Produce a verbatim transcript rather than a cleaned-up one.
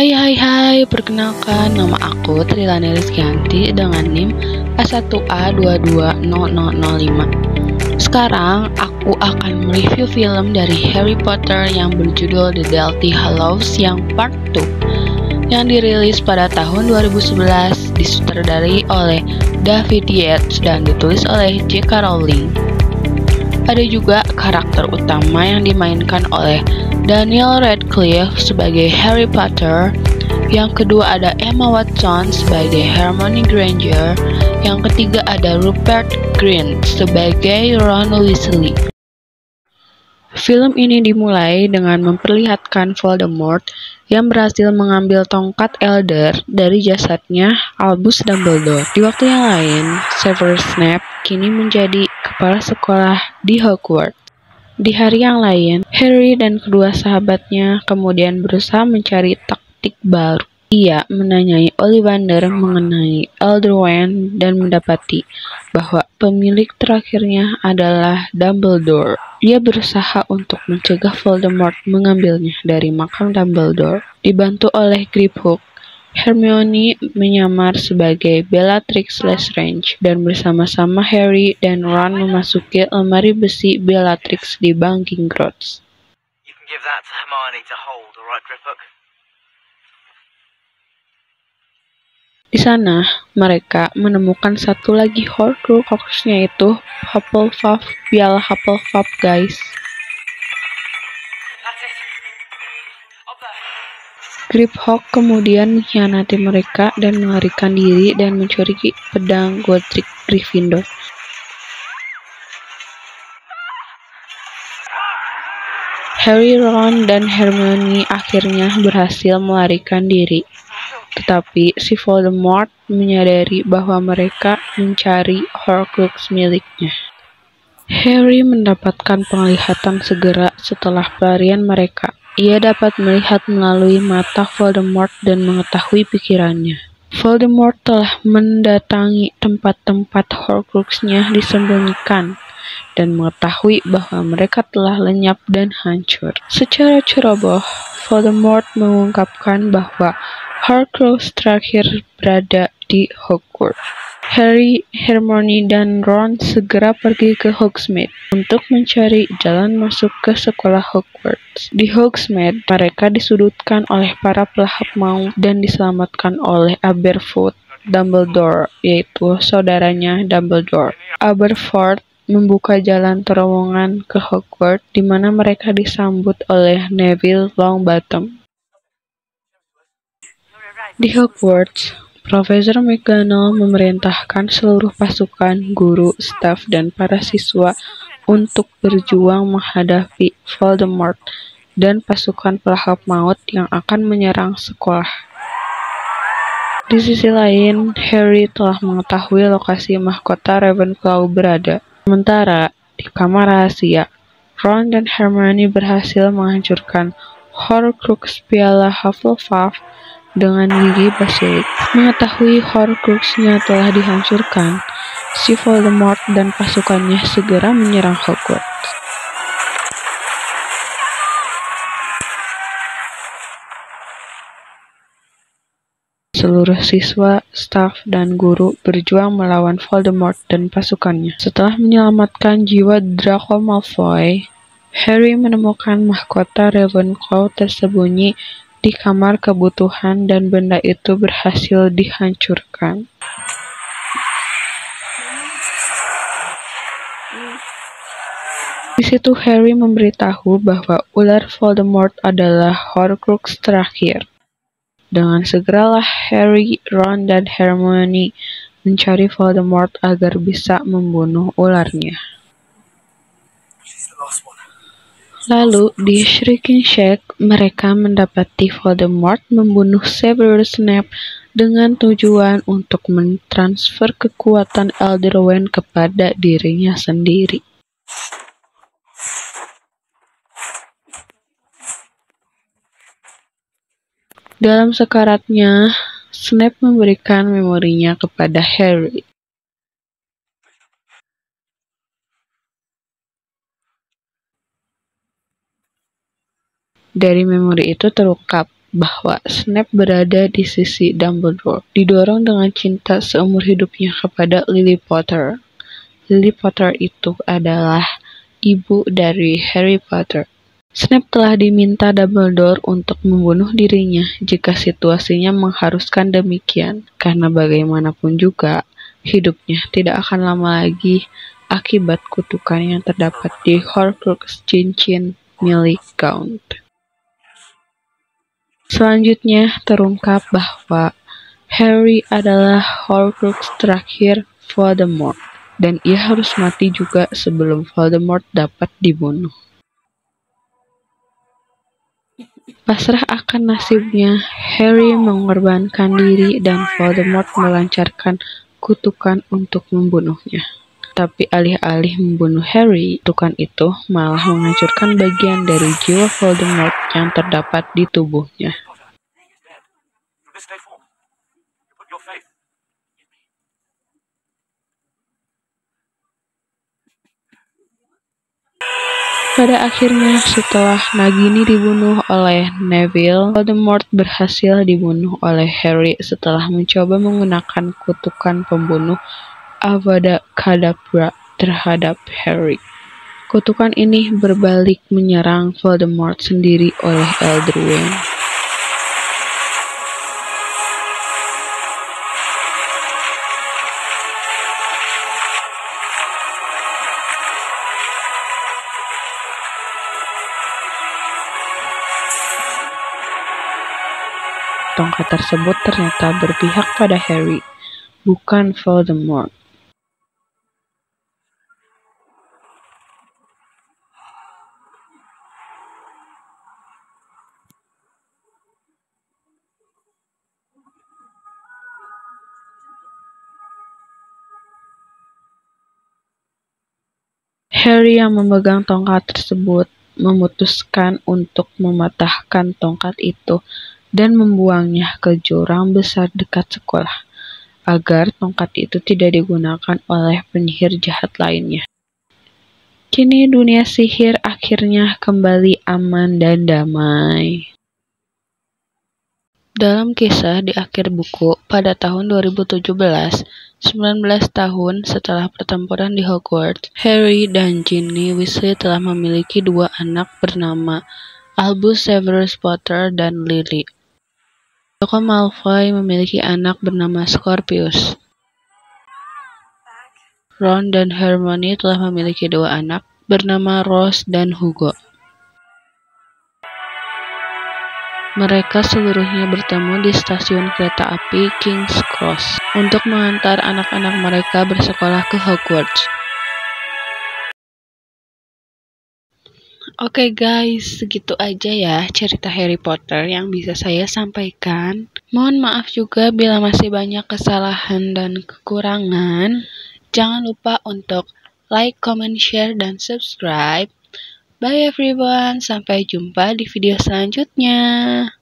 Hai hai hai, perkenalkan nama aku Trilani Rizkyanti dengan NIM A satu A dua dua nol nol nol lima. Sekarang aku akan mereview film dari Harry Potter yang berjudul The Deathly Hallows yang Part dua yang dirilis pada tahun dua ribu sebelas, disutradarai oleh David Yates dan ditulis oleh J K Rowling. Ada juga karakter utama yang dimainkan oleh Daniel Radcliffe sebagai Harry Potter. Yang kedua ada Emma Watson sebagai Hermione Granger. Yang ketiga ada Rupert Grint sebagai Ron Weasley. Film ini dimulai dengan memperlihatkan Voldemort yang berhasil mengambil tongkat Elder dari jasadnya Albus Dumbledore. Di waktu yang lain, Severus Snape kini menjadi kepala sekolah di Hogwarts. Di hari yang lain, Harry dan kedua sahabatnya kemudian berusaha mencari taktik baru. Ia menanyai Ollivander mengenai Elderwand dan mendapati bahwa pemilik terakhirnya adalah Dumbledore. Ia berusaha untuk mencegah Voldemort mengambilnya dari makam Dumbledore. Dibantu oleh Griphook, Hermione menyamar sebagai Bellatrix Lestrange dan bersama-sama Harry dan Ron memasuki lemari besi Bellatrix di Banging Grots. You can give that to Hermione to hold, all right, Griphook? Di sana, mereka menemukan satu lagi Horcrux, yaitu Hufflepuff, piala Hufflepuff, guys. Griphook kemudian mengkhianati mereka dan melarikan diri dan mencuri pedang Godric Gryffindor. Harry, Ron, dan Hermione akhirnya berhasil melarikan diri. Tetapi si Voldemort menyadari bahwa mereka mencari Horcrux miliknya. Harry mendapatkan penglihatan segera setelah pelarian mereka. Ia dapat melihat melalui mata Voldemort dan mengetahui pikirannya. Voldemort telah mendatangi tempat-tempat Horcrux-nya disembunyikan dan mengetahui bahwa mereka telah lenyap dan hancur. Secara ceroboh, Voldemort mengungkapkan bahwa Horcrux terakhir berada di Hogwarts. Harry, Hermione, dan Ron segera pergi ke Hogsmeade untuk mencari jalan masuk ke sekolah Hogwarts. Di Hogsmeade, mereka disudutkan oleh para pelahap maut dan diselamatkan oleh Aberforth Dumbledore, yaitu saudaranya Dumbledore. Aberforth membuka jalan terowongan ke Hogwarts, di mana mereka disambut oleh Neville Longbottom. Di Hogwarts, Profesor McGonagall memerintahkan seluruh pasukan, guru, staf, dan para siswa untuk berjuang menghadapi Voldemort dan pasukan pelahap maut yang akan menyerang sekolah. Di sisi lain, Harry telah mengetahui lokasi mahkota Ravenclaw berada. Sementara di kamar rahasia, Ron dan Hermione berhasil menghancurkan Horcrux piala Hufflepuff dengan gigi basilik. Mengetahui Horcrux-nya telah dihancurkan, si Voldemort dan pasukannya segera menyerang Hogwarts. Seluruh siswa, staf, dan guru berjuang melawan Voldemort dan pasukannya. Setelah menyelamatkan jiwa Draco Malfoy, Harry menemukan mahkota Ravenclaw tersembunyi di kamar kebutuhan dan benda itu berhasil dihancurkan. Di situ Harry memberitahu bahwa ular Voldemort adalah Horcrux terakhir. Dengan segeralah Harry, Ron, dan Hermione mencari Voldemort agar bisa membunuh ularnya. Lalu di Shrieking Shack, mereka mendapati Voldemort membunuh Severus Snape dengan tujuan untuk mentransfer kekuatan Elderwand kepada dirinya sendiri. Dalam sekaratnya, Snape memberikan memorinya kepada Harry. Dari memori itu terungkap bahwa Snape berada di sisi Dumbledore, didorong dengan cinta seumur hidupnya kepada Lily Potter. Lily Potter itu adalah ibu dari Harry Potter. Snape telah diminta Dumbledore untuk membunuh dirinya jika situasinya mengharuskan demikian, karena bagaimanapun juga, hidupnya tidak akan lama lagi akibat kutukan yang terdapat di Horcrux cincin milik Gaunt. Selanjutnya terungkap bahwa Harry adalah Horcrux terakhir Voldemort, dan ia harus mati juga sebelum Voldemort dapat dibunuh. Pasrah akan nasibnya, Harry mengorbankan diri dan Voldemort melancarkan kutukan untuk membunuhnya. Tapi alih-alih membunuh Harry, kutukan itu malah menghancurkan bagian dari jiwa Voldemort yang terdapat di tubuhnya. Pada akhirnya, setelah Nagini dibunuh oleh Neville, Voldemort berhasil dibunuh oleh Harry setelah mencoba menggunakan kutukan pembunuh Avada Kedavra terhadap Harry. Kutukan ini berbalik menyerang Voldemort sendiri oleh Elder Wayne. Tongkat tersebut ternyata berpihak pada Harry, bukan Voldemort. Harry yang memegang tongkat tersebut memutuskan untuk mematahkan tongkat itu dan membuangnya ke jurang besar dekat sekolah, agar tongkat itu tidak digunakan oleh penyihir jahat lainnya. Kini dunia sihir akhirnya kembali aman dan damai. Dalam kisah di akhir buku, pada tahun dua ribu tujuh belas, sembilan belas tahun setelah pertempuran di Hogwarts, Harry dan Ginny Weasley telah memiliki dua anak bernama Albus Severus Potter dan Lily. Draco Malfoy memiliki anak bernama Scorpius. Ron dan Hermione telah memiliki dua anak bernama Rose dan Hugo. Mereka seluruhnya bertemu di stasiun kereta api King's Cross untuk mengantar anak-anak mereka bersekolah ke Hogwarts. Oke guys, segitu aja ya cerita Harry Potter yang bisa saya sampaikan. Mohon maaf juga bila masih banyak kesalahan dan kekurangan. Jangan lupa untuk like, comment, share, dan subscribe. Bye everyone, sampai jumpa di video selanjutnya.